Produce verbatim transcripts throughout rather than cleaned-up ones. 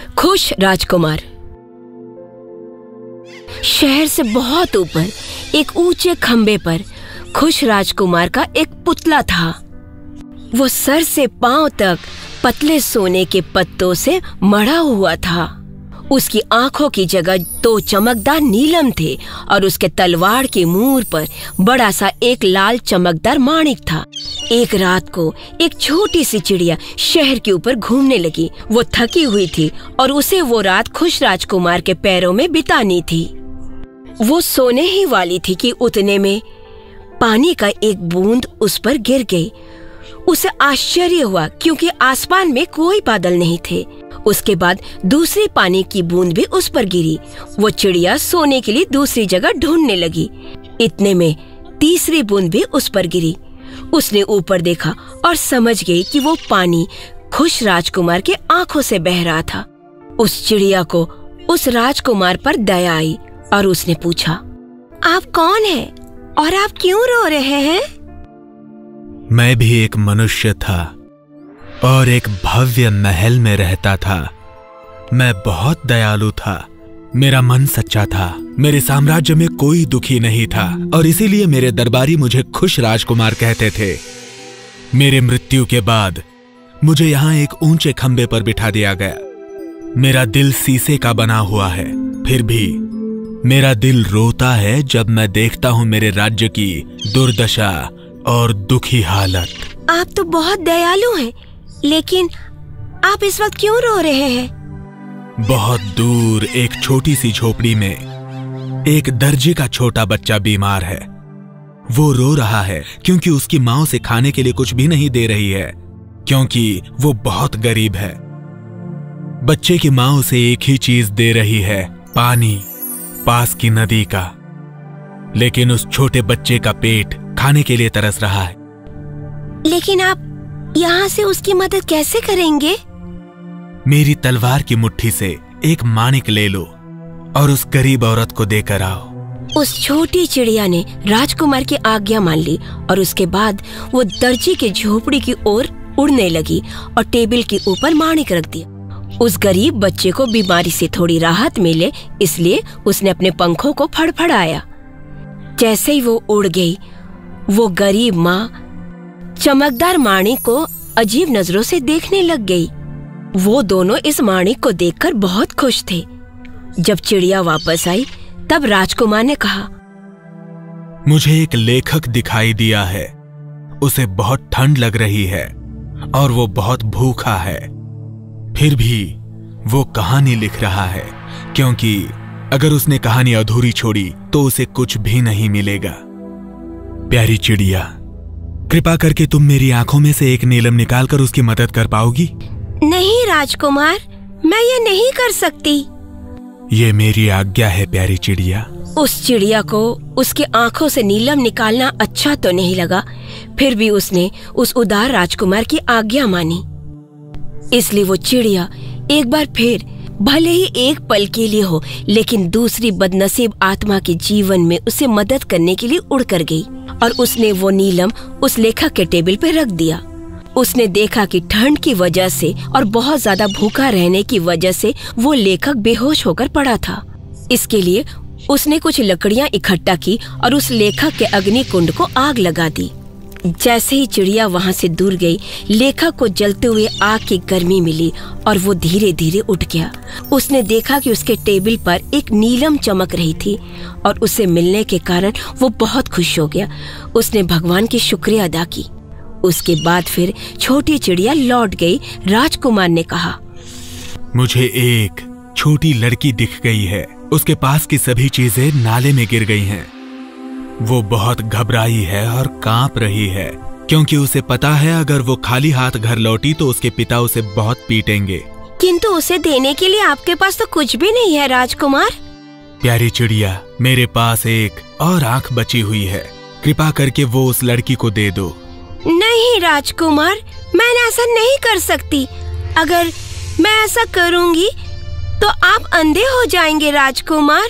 खुश राजकुमार। शहर से बहुत ऊपर एक ऊंचे खंबे पर खुश राजकुमार का एक पुतला था। वो सर से पांव तक पतले सोने के पत्तों से मढ़ा हुआ था। उसकी आंखों की जगह दो चमकदार नीलम थे और उसके तलवार के मुंह पर बड़ा सा एक लाल चमकदार माणिक था। एक रात को एक छोटी सी चिड़िया शहर के ऊपर घूमने लगी। वो थकी हुई थी और उसे वो रात खुश राजकुमार के पैरों में बितानी थी। वो सोने ही वाली थी कि उतने में पानी का एक बूंद उस पर गिर गई। उसे आश्चर्य हुआ क्योंकि आसमान में कोई बादल नहीं थे। उसके बाद दूसरी पानी की बूंद भी उस पर गिरी। वो चिड़िया सोने के लिए दूसरी जगह ढूंढने लगी। इतने में तीसरी बूंद भी उस पर गिरी। उसने ऊपर देखा और समझ गई कि वो पानी खुश राजकुमार के आंखों से बह रहा था। उस चिड़िया को उस राजकुमार पर दया आई और उसने पूछा, आप कौन हैं और आप क्यों रो रहे हैं? मैं भी एक मनुष्य था और एक भव्य महल में रहता था। मैं बहुत दयालु था। मेरा मन सच्चा था। मेरे साम्राज्य में कोई दुखी नहीं था और इसीलिए मेरे दरबारी मुझे खुश राजकुमार कहते थे। मेरे मृत्यु के बाद मुझे यहाँ एक ऊंचे खंबे पर बिठा दिया गया। मेरा दिल शीशे का बना हुआ है, फिर भी मेरा दिल रोता है जब मैं देखता हूँ मेरे राज्य की दुर्दशा और दुखी हालत। आप तो बहुत दयालु हैं, लेकिन आप इस वक्त क्यों रो रहे हैं? बहुत दूर एक छोटी सी झोपड़ी में एक दर्जी का छोटा बच्चा बीमार है। वो रो रहा है क्योंकि उसकी माँ उसे खाने के लिए कुछ भी नहीं दे रही है, क्योंकि वो बहुत गरीब है। बच्चे की माँ उसे एक ही चीज दे रही है, पानी पास की नदी का। लेकिन उस छोटे बच्चे का पेट खाने के लिए तरस रहा है। लेकिन आप यहाँ से उसकी मदद कैसे करेंगे? मेरी तलवार की मुट्ठी से एक माणिक ले लो और उस गरीब औरत को देकर आओ। उस छोटी चिड़िया ने राजकुमार की आज्ञा मान ली और उसके बाद वो दर्जी के झोपड़ी की ओर उड़ने लगी और टेबल के ऊपर माणिक रख दिया। उस गरीब बच्चे को बीमारी से थोड़ी राहत मिले, इसलिए उसने अपने पंखों को फड़फड़ाया। जैसे ही वो उड़ गई, वो गरीब माँ चमकदार माणिक को अजीब नजरों से देखने लग गई। वो दोनों इस माणिक को देखकर बहुत खुश थे। जब चिड़िया वापस आई, तब राजकुमार ने कहा, मुझे एक लेखक दिखाई दिया है। उसे बहुत ठंड लग रही है और वो बहुत भूखा है। फिर भी वो कहानी लिख रहा है, क्योंकि अगर उसने कहानी अधूरी छोड़ी तो उसे कुछ भी नहीं मिलेगा। प्यारी चिड़िया, कृपा करके तुम मेरी आंखों में से एक नीलम निकालकर उसकी मदद कर पाओगी? नहीं राजकुमार, मैं ये नहीं कर सकती। ये मेरी आज्ञा है प्यारी चिड़िया। उस चिड़िया को उसकी आंखों से नीलम निकालना अच्छा तो नहीं लगा, फिर भी उसने उस उदार राजकुमार की आज्ञा मानी। इसलिए वो चिड़िया एक बार फिर, भले ही एक पल के लिए हो, लेकिन दूसरी बदनसीब आत्मा के जीवन में उसे मदद करने के लिए उड़कर गई और उसने वो नीलम उस लेखक के टेबल पर रख दिया। उसने देखा कि ठंड की वजह से और बहुत ज्यादा भूखा रहने की वजह से वो लेखक बेहोश होकर पड़ा था। इसके लिए उसने कुछ लकड़ियां इकट्ठा की और उस लेखक के अग्नि कुंड को आग लगा दी। जैसे ही चिड़िया वहां से दूर गई, लेखक को जलते हुए आग की गर्मी मिली और वो धीरे धीरे उठ गया। उसने देखा कि उसके टेबल पर एक नीलम चमक रही थी और उसे मिलने के कारण वो बहुत खुश हो गया। उसने भगवान की शुक्रिया अदा की। उसके बाद फिर छोटी चिड़िया लौट गई। राजकुमार ने कहा, मुझे एक छोटी लड़की दिख गई है। उसके पास की सभी चीजें नाले में गिर गई हैं। वो बहुत घबराई है और कांप रही है, क्योंकि उसे पता है अगर वो खाली हाथ घर लौटी तो उसके पिता उसे बहुत पीटेंगे। किंतु उसे देने के लिए आपके पास तो कुछ भी नहीं है राजकुमार। प्यारी चिड़िया, मेरे पास एक और आंख बची हुई है। कृपा करके वो उस लड़की को दे दो। नहीं राजकुमार, मैं ऐसा नहीं कर सकती। अगर मैं ऐसा करूंगी तो आप अंधे हो जाएंगे राजकुमार।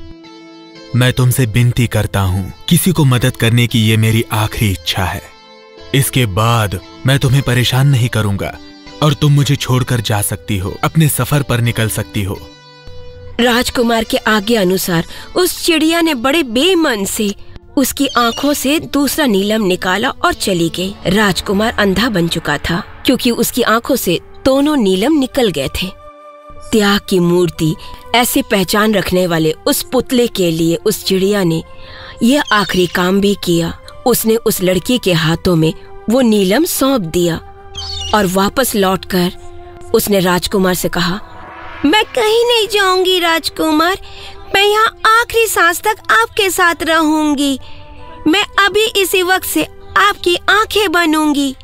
मैं तुमसे विनती करता हूँ, किसी को मदद करने की ये मेरी आखिरी इच्छा है। इसके बाद मैं तुम्हें परेशान नहीं करूंगा। और तुम मुझे छोड़कर जा सकती हो, अपने सफर पर निकल सकती हो। राजकुमार के आज्ञा अनुसार उस चिड़िया ने बड़े बेमन से उसकी आंखों से दूसरा नीलम निकाला और चली गई। राजकुमार अंधा बन चुका था क्योंकि उसकी आंखों से दोनों नीलम निकल गए थे। त्याग की मूर्ति ऐसे पहचान रखने वाले उस पुतले के लिए उस चिड़िया ने यह आखिरी काम भी किया। उसने उस लड़की के हाथों में वो नीलम सौंप दिया और वापस लौटकर उसने राजकुमार से कहा, मैं कहीं नहीं जाऊंगी राजकुमार, मैं यहाँ आखिरी सांस तक आपके साथ रहूंगी। मैं अभी इसी वक्त से आपकी आंखें बनूंगी।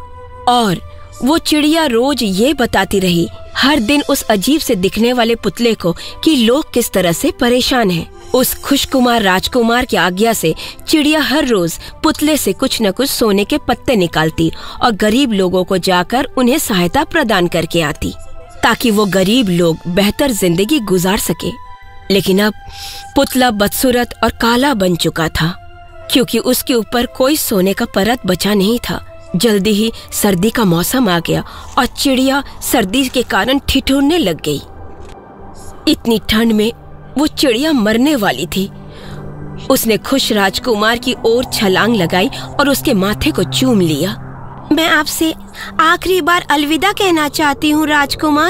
और वो चिड़िया रोज ये बताती रही हर दिन उस अजीब से दिखने वाले पुतले को कि लोग किस तरह से परेशान हैं। उस खुशकुमार राजकुमार की आज्ञा से चिड़िया हर रोज पुतले से कुछ न कुछ सोने के पत्ते निकालती और गरीब लोगों को जाकर उन्हें सहायता प्रदान करके आती ताकि वो गरीब लोग बेहतर जिंदगी गुजार सके। लेकिन अब पुतला बदसूरत और काला बन चुका था क्योंकि उसके ऊपर कोई सोने का परत बचा नहीं था। जल्दी ही सर्दी का मौसम आ गया और चिड़िया सर्दी के कारण ठिठुरने लग गई। इतनी ठंड में वो चिड़िया मरने वाली थी। उसने खुश राजकुमार की ओर छलांग लगाई और उसके माथे को चूम लिया। मैं आपसे आखिरी बार अलविदा कहना चाहती हूँ राजकुमार।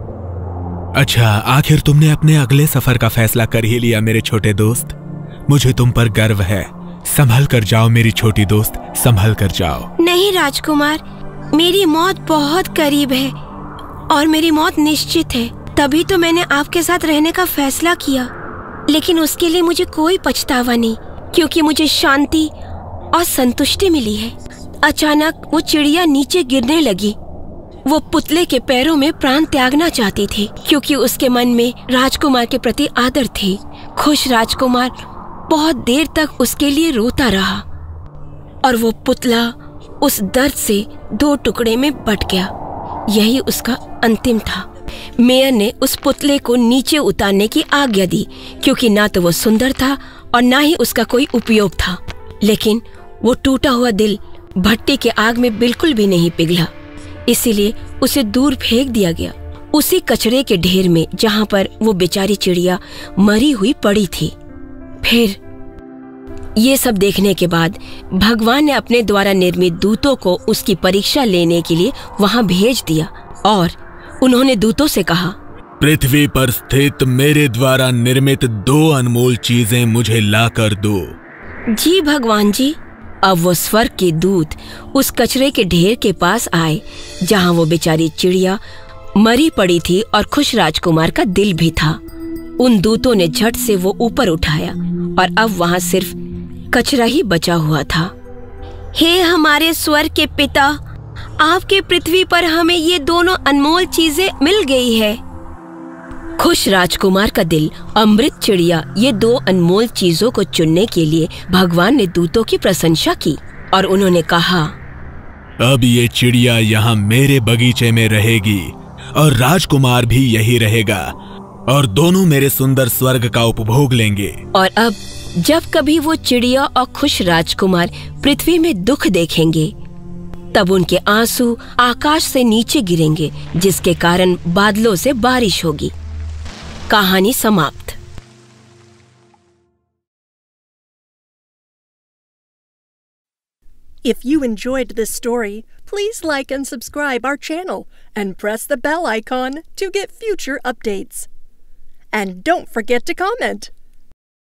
अच्छा, आखिर तुमने अपने अगले सफर का फैसला कर ही लिया मेरे छोटे दोस्त। मुझे तुम पर गर्व है। संभल कर जाओ मेरी छोटी दोस्त, संभल कर जाओ। नहीं राजकुमार, मेरी मौत बहुत करीब है और मेरी मौत निश्चित है। तभी तो मैंने आपके साथ रहने का फैसला किया। लेकिन उसके लिए मुझे कोई पछतावा नहीं क्योंकि मुझे शांति और संतुष्टि मिली है। अचानक वो चिड़िया नीचे गिरने लगी। वो पुतले के पैरों में प्राण त्यागना चाहती थी क्योंकि उसके मन में राजकुमार के प्रति आदर थी। खुश राजकुमार बहुत देर तक उसके लिए रोता रहा और वो पुतला उस दर्द से दो टुकड़े में बट गया। यही उसका अंतिम था। मेयर ने उस पुतले को नीचे उतारने की आज्ञा दी क्योंकि ना तो वो सुंदर था और ना ही उसका कोई उपयोग था। लेकिन वो टूटा हुआ दिल भट्टी के आग में बिल्कुल भी नहीं पिघला, इसीलिए उसे दूर फेंक दिया गया, उसी कचरे के ढेर में जहाँ पर वो बेचारी चिड़िया मरी हुई पड़ी थी। फिर ये सब देखने के बाद भगवान ने अपने द्वारा निर्मित दूतों को उसकी परीक्षा लेने के लिए वहाँ भेज दिया और उन्होंने दूतों से कहा, पृथ्वी पर स्थित मेरे द्वारा निर्मित दो अनमोल चीजें मुझे ला कर दो। जी भगवान जी। अब वो स्वर्ग के दूत उस कचरे के ढेर के पास आए जहाँ वो बेचारी चिड़िया मरी पड़ी थी और खुश राजकुमार का दिल भी था। उन दूतों ने झट से वो ऊपर उठाया और अब वहाँ सिर्फ कचरा ही बचा हुआ था। हे हमारे स्वर्ग के पिता, आपके पृथ्वी पर हमें ये दोनों अनमोल चीजें मिल गई है। खुश राजकुमार का दिल अमृत चिड़िया ये दो अनमोल चीजों को चुनने के लिए भगवान ने दूतों की प्रशंसा की और उन्होंने कहा, अब ये चिड़िया यहाँ मेरे बगीचे में रहेगी और राजकुमार भी यही रहेगा और दोनों मेरे सुंदर स्वर्ग का उपभोग लेंगे। और अब जब कभी वो चिड़िया और खुश राजकुमार पृथ्वी में दुख देखेंगे तब उनके आंसू आकाश से नीचे गिरेंगे जिसके कारण बादलों से बारिश होगी। कहानी समाप्त। If you enjoyed this story, please like and subscribe our channel and press the bell icon to get future updates. And don't forget to comment.